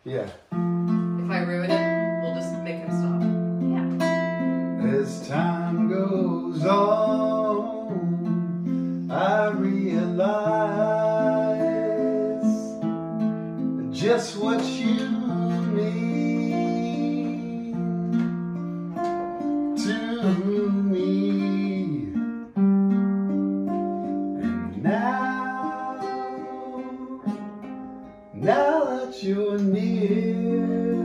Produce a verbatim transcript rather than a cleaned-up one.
Yeah. If I ruin it, we'll just make him stop. Yeah. As time goes on, I realize just what you mean to me. And now, now that you're near,